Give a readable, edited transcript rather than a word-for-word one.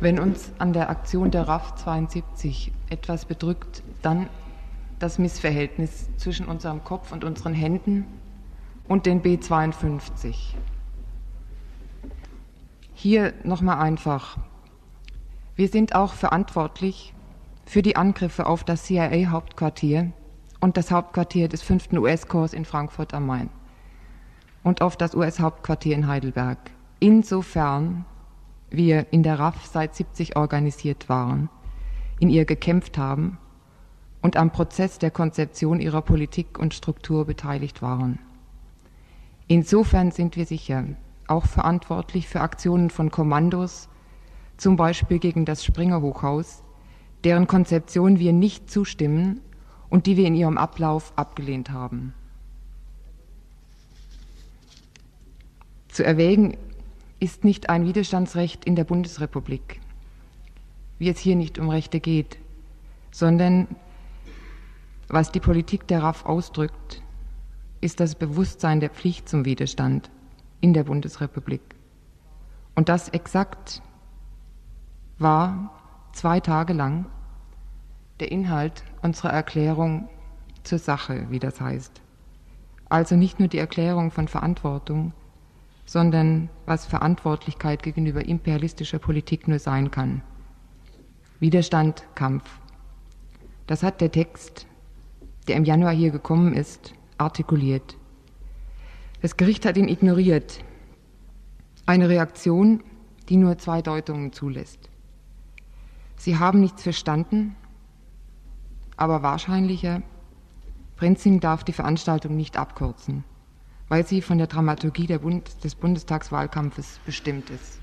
Wenn uns an der Aktion der RAF 72 etwas bedrückt, dann das Missverhältnis zwischen unserem Kopf und unseren Händen und den B-52. Hier nochmal einfach. Wir sind auch verantwortlich für die Angriffe auf das CIA-Hauptquartier und das Hauptquartier des 5. US-Korps in Frankfurt am Main und auf das US-Hauptquartier in Heidelberg. Insofern wir in der RAF seit 70 organisiert waren, in ihr gekämpft haben und am Prozess der Konzeption ihrer Politik und Struktur beteiligt waren. Insofern sind wir sicher auch verantwortlich für Aktionen von Kommandos, zum Beispiel gegen das Springer-Hochhaus, deren Konzeption wir nicht zustimmen und die wir in ihrem Ablauf abgelehnt haben. Zu erwägen ist nicht ein Widerstandsrecht in der Bundesrepublik, wie es hier nicht um Rechte geht, sondern was die Politik der RAF ausdrückt, ist das Bewusstsein der Pflicht zum Widerstand in der Bundesrepublik. Und das exakt war 2 Tage lang der Inhalt unserer Erklärung zur Sache, wie das heißt. Also nicht nur die Erklärung von Verantwortung, sondern was Verantwortlichkeit gegenüber imperialistischer Politik nur sein kann. Widerstand, Kampf. Das hat der Text, der im Januar hier gekommen ist, artikuliert. Das Gericht hat ihn ignoriert. Eine Reaktion, die nur 2 Deutungen zulässt. Sie haben nichts verstanden, aber wahrscheinlicher, Prenzing darf die Veranstaltung nicht abkürzen, weil sie von der Dramaturgie des Bundestagswahlkampfes bestimmt ist.